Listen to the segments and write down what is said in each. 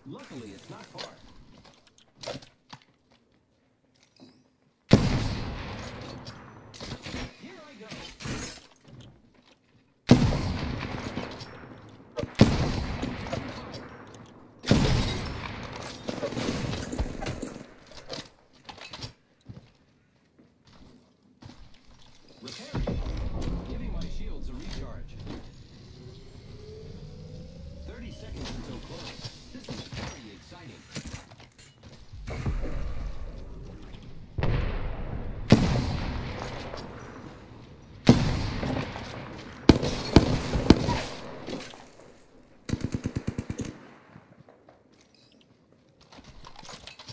Luckily, it's not far. Here I go. Repairing. Giving my shields a recharge. 30 seconds until close. This is very exciting.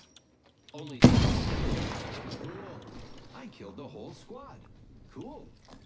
Only. Cool. I killed the whole squad. Cool.